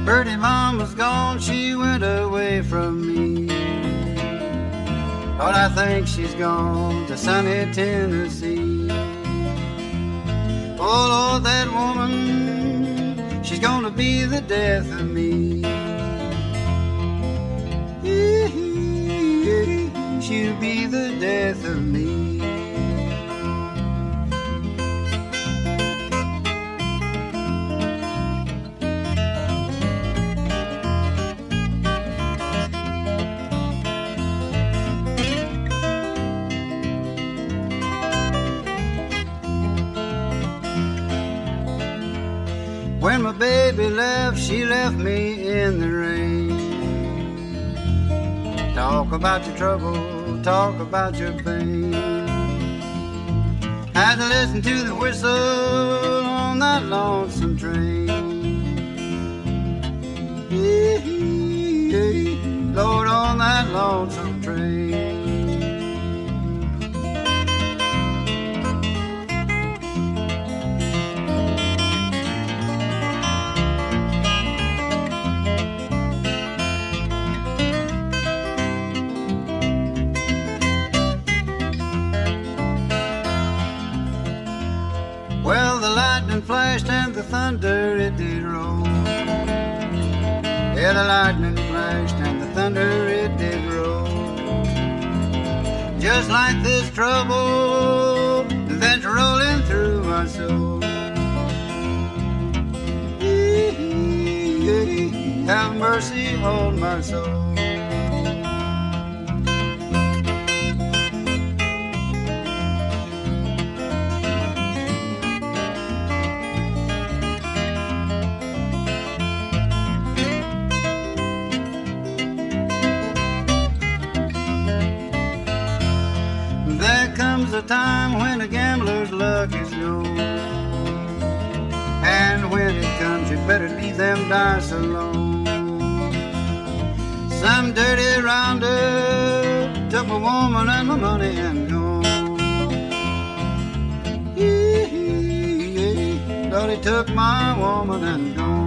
Birdie mama's gone, she went away from me. But I think she's gone to sunny Tennessee. Oh Lord, that woman, she's gonna be the death of me. She'll be the death of me. When my baby left, she left me in the rain. Talk about your trouble, talk about your pain. Had to listen to the whistle on that lonesome train. Lord, on that lonesome train. Well, the lightning flashed and the thunder it did roll. Yeah, the lightning flashed and the thunder it did roll. Just like this trouble that's rolling through my soul. Have mercy on my soul. There comes a time when a gambler's luck is low, and when it comes, you better leave them dice alone. Some dirty rounder took my woman and my money and gone. Lord, he took my woman and gone.